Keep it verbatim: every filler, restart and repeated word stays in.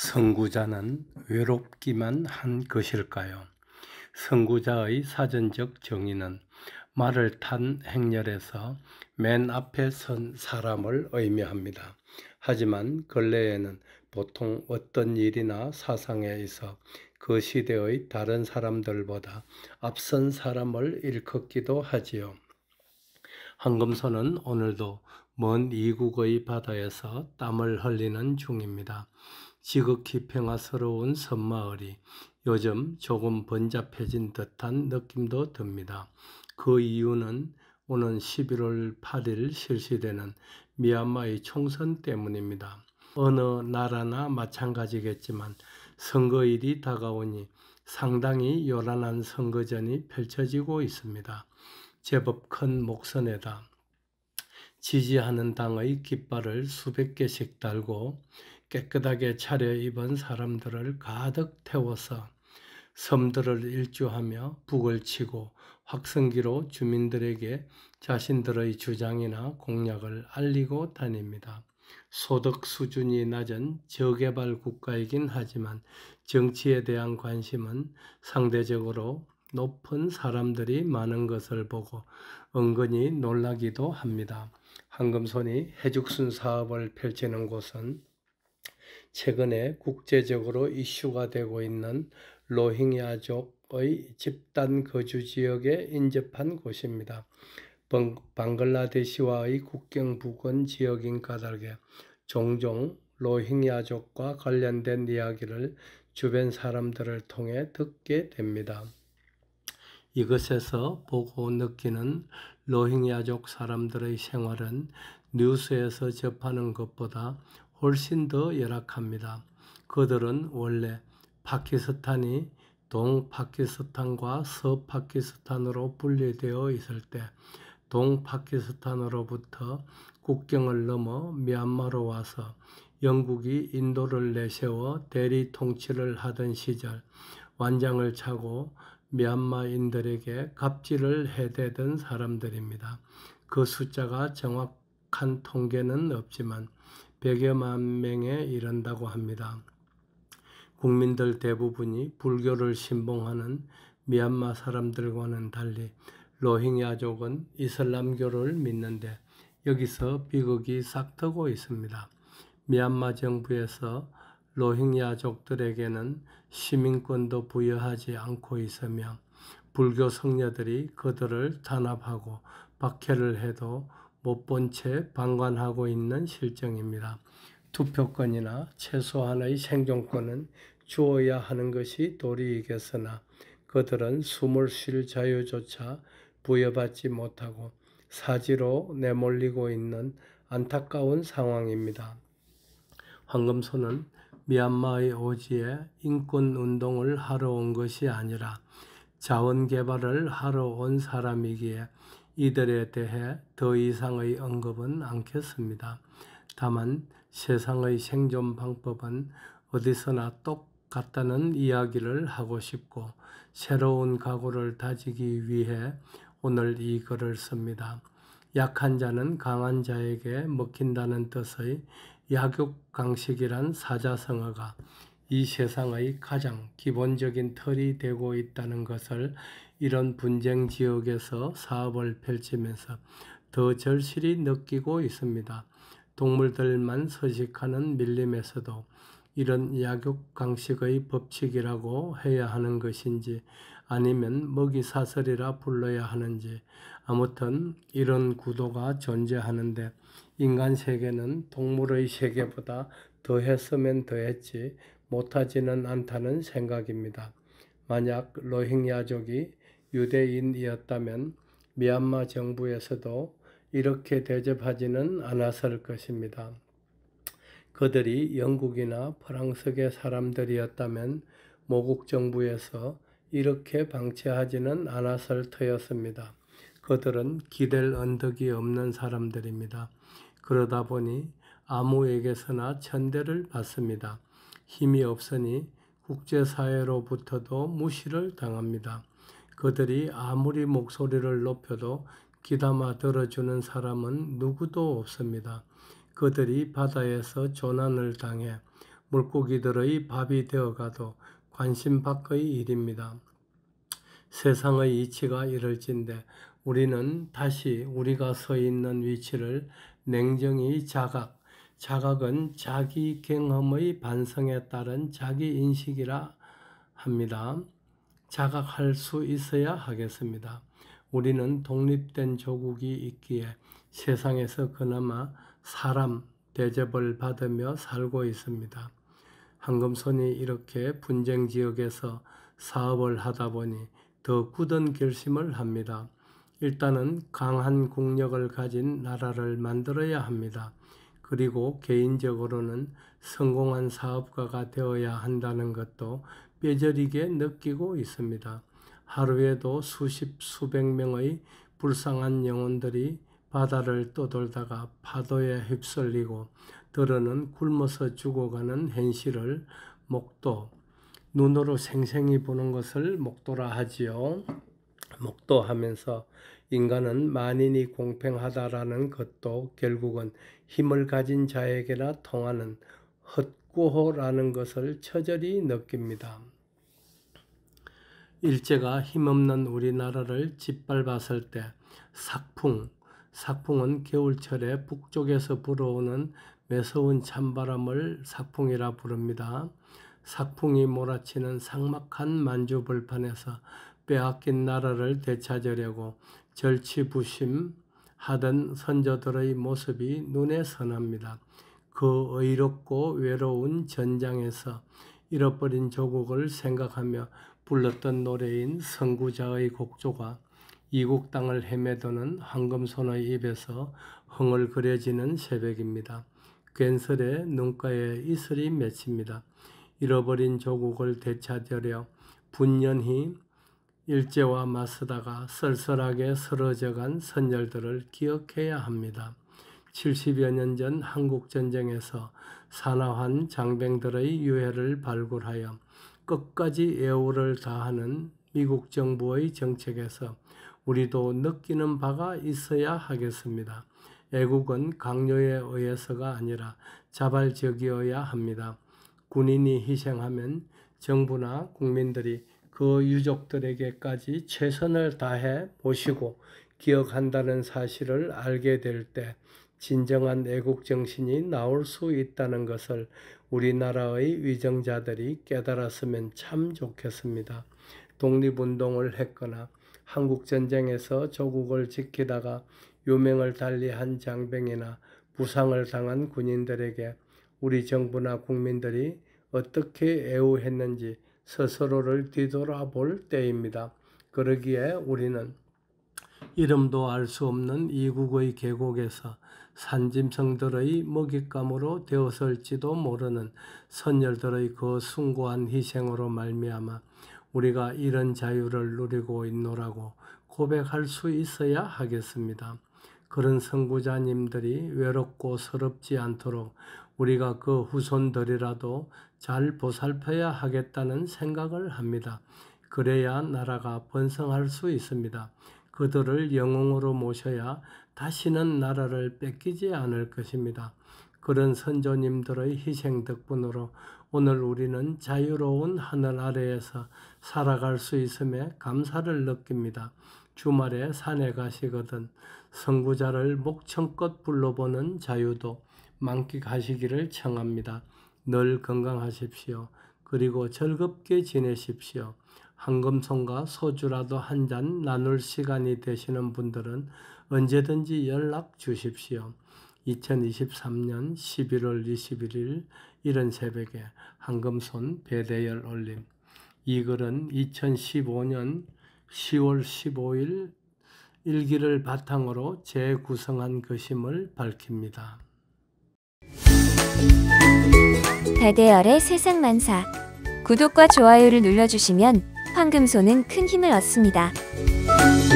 선구자는 외롭기만 한 것일까요? 선구자의 사전적 정의는 말을 탄 행렬에서 맨 앞에 선 사람을 의미합니다. 하지만 근래에는 보통 어떤 일이나 사상에 있어 그 시대의 다른 사람들보다 앞선 사람을 일컫기도 하지요. 황금소는 오늘도 먼 이국의 바다에서 땀을 흘리는 중입니다. 지극히 평화스러운 섬마을이 요즘 조금 번잡해진 듯한 느낌도 듭니다. 그 이유는 오는 십일월 팔일 실시되는 미얀마의 총선 때문입니다. 어느 나라나 마찬가지겠지만 선거일이 다가오니 상당히 요란한 선거전이 펼쳐지고 있습니다. 제법 큰 목선에다 지지하는 당의 깃발을 수백 개씩 달고 깨끗하게 차려입은 사람들을 가득 태워서 섬들을 일주하며 북을 치고 확성기로 주민들에게 자신들의 주장이나 공약을 알리고 다닙니다. 소득 수준이 낮은 저개발 국가이긴 하지만 정치에 대한 관심은 상대적으로 높은 사람들이 많은 것을 보고 은근히 놀라기도 합니다. 황금손이 해죽순 사업을 펼치는 곳은 최근에 국제적으로 이슈가 되고 있는 로힝야족의 집단 거주 지역에 인접한 곳입니다. 방글라데시와의 국경 부근 지역인 까닭에 종종 로힝야족과 관련된 이야기를 주변 사람들을 통해 듣게 됩니다. 이것에서 보고 느끼는 로힝야족 사람들의 생활은 뉴스에서 접하는 것보다 훨씬 더 열악합니다. 그들은 원래 파키스탄이 동파키스탄과 서파키스탄으로 분리되어 있을 때 동파키스탄으로부터 국경을 넘어 미얀마로 와서 영국이 인도를 내세워 대리 통치를 하던 시절 완장을 차고 미얀마인들에게 갑질을 해대던 사람들입니다. 그 숫자가 정확한 통계는 없지만 백여만 명에 이른다고 합니다. 국민들 대부분이 불교를 신봉하는 미얀마 사람들과는 달리 로힝야족은 이슬람교를 믿는데 여기서 비극이 싹트고 있습니다. 미얀마 정부에서 로힝야족들에게는 시민권도 부여하지 않고 있으며 불교 성녀들이 그들을 탄압하고 박해를 해도 못 본 채 방관하고 있는 실정입니다. 투표권이나 최소한의 생존권은 주어야 하는 것이 도리이겠으나 그들은 숨을 쉴 자유조차 부여받지 못하고 사지로 내몰리고 있는 안타까운 상황입니다. 황금소는 미얀마의 오지에 인권운동을 하러 온 것이 아니라 자원개발을 하러 온 사람이기에 이들에 대해 더 이상의 언급은 않겠습니다. 다만 세상의 생존 방법은 어디서나 똑같다는 이야기를 하고 싶고 새로운 각오를 다지기 위해 오늘 이 글을 씁니다. 약한 자는 강한 자에게 먹힌다는 뜻의 약육강식이란 사자성어가 이 세상의 가장 기본적인 틀이 되고 있다는 것을 이런 분쟁 지역에서 사업을 펼치면서 더 절실히 느끼고 있습니다. 동물들만 서식하는 밀림에서도 이런 약육강식의 법칙이라고 해야 하는 것인지 아니면 먹이사슬이라 불러야 하는지 아무튼 이런 구도가 존재하는데 인간 세계는 동물의 세계보다 더했으면 더했지 못하지는 않다는 생각입니다. 만약 로힝야족이 유대인이었다면 미얀마 정부에서도 이렇게 대접하지는 않았을 것입니다. 그들이 영국이나 프랑스계 사람들이었다면 모국 정부에서 이렇게 방치하지는 않았을 터였습니다. 그들은 기댈 언덕이 없는 사람들입니다. 그러다 보니 아무에게서나 천대를 받습니다. 힘이 없으니 국제사회로부터도 무시를 당합니다. 그들이 아무리 목소리를 높여도 귀담아 들어주는 사람은 누구도 없습니다. 그들이 바다에서 조난을 당해 물고기들의 밥이 되어가도 관심 밖의 일입니다. 세상의 이치가 이럴진데 우리는 다시 우리가 서 있는 위치를 냉정히 자각, 자각은 자기 경험의 반성에 따른 자기 인식이라 합니다. 자각할 수 있어야 하겠습니다. 우리는 독립된 조국이 있기에 세상에서 그나마 사람 대접을 받으며 살고 있습니다. 한금손이 이렇게 분쟁 지역에서 사업을 하다 보니 더 굳은 결심을 합니다. 일단은 강한 국력을 가진 나라를 만들어야 합니다. 그리고 개인적으로는 성공한 사업가가 되어야 한다는 것도 뼈저리게 느끼고 있습니다. 하루에도 수십, 수백 명의 불쌍한 영혼들이 바다를 떠돌다가 파도에 휩쓸리고 들어는 굶어서 죽어가는 현실을 목도, 눈으로 생생히 보는 것을 목도라 하지요. 목도하면서 인간은 만인이 공평하다라는 것도 결국은 힘을 가진 자에게나 통하는 헛구호라는 것을 처절히 느낍니다. 일제가 힘없는 우리나라를 짓밟았을 때 삭풍, 삭풍은 겨울철에 북쪽에서 불어오는 매서운 찬바람을 삭풍이라 부릅니다. 삭풍이 몰아치는 삭막한 만주벌판에서 빼앗긴 나라를 되찾으려고 절치부심하던 선조들의 모습이 눈에 선합니다. 그 의롭고 외로운 전장에서 잃어버린 조국을 생각하며 불렀던 노래인 선구자의 곡조가 이국 땅을 헤매도는 한금손의 입에서 흥얼거려지는 새벽입니다. 괜스레 눈가에 이슬이 맺힙니다. 잃어버린 조국을 되찾으려 분연히 일제와 맞서다가 쓸쓸하게 쓰러져간 선열들을 기억해야 합니다. 칠십여 년 전 한국전쟁에서 사나운 장병들의 유해를 발굴하여 끝까지 애우를 다하는 미국 정부의 정책에서 우리도 느끼는 바가 있어야 하겠습니다. 애국은 강요에 의해서가 아니라 자발적이어야 합니다. 군인이 희생하면 정부나 국민들이 그 유족들에게까지 최선을 다해 모시고 기억한다는 사실을 알게 될 때 진정한 애국정신이 나올 수 있다는 것을 우리나라의 위정자들이 깨달았으면 참 좋겠습니다. 독립운동을 했거나 한국전쟁에서 조국을 지키다가 유명을 달리한 장병이나 부상을 당한 군인들에게 우리 정부나 국민들이 어떻게 애우했는지 스스로를 뒤돌아볼 때입니다. 그러기에 우리는 이름도 알 수 없는 이국의 계곡에서 산짐승들의 먹잇감으로 되었을지도 모르는 선열들의 그 숭고한 희생으로 말미암아 우리가 이런 자유를 누리고 있노라고 고백할 수 있어야 하겠습니다. 그런 선구자님들이 외롭고 서럽지 않도록 우리가 그 후손들이라도 잘 보살펴야 하겠다는 생각을 합니다. 그래야 나라가 번성할 수 있습니다. 그들을 영웅으로 모셔야 다시는 나라를 뺏기지 않을 것입니다. 그런 선조님들의 희생 덕분으로 오늘 우리는 자유로운 하늘 아래에서 살아갈 수 있음에 감사를 느낍니다. 주말에 산에 가시거든 선구자를 목청껏 불러보는 자유도 만끽하시기를 청합니다. 늘 건강하십시오. 그리고 즐겁게 지내십시오. 한금손과 소주라도 한 잔 나눌 시간이 되시는 분들은 언제든지 연락 주십시오. 이천이십삼 년 십일월 이십일일 이른 새벽에 한금손 배대열 올림. 이 글은 이천십오 년 시월 십오일 일기를 바탕으로 재구성한 것임을 밝힙니다. 배대열의 세상만사. 구독과 좋아요를 눌러주시면 황금손은 큰 힘을 얻습니다.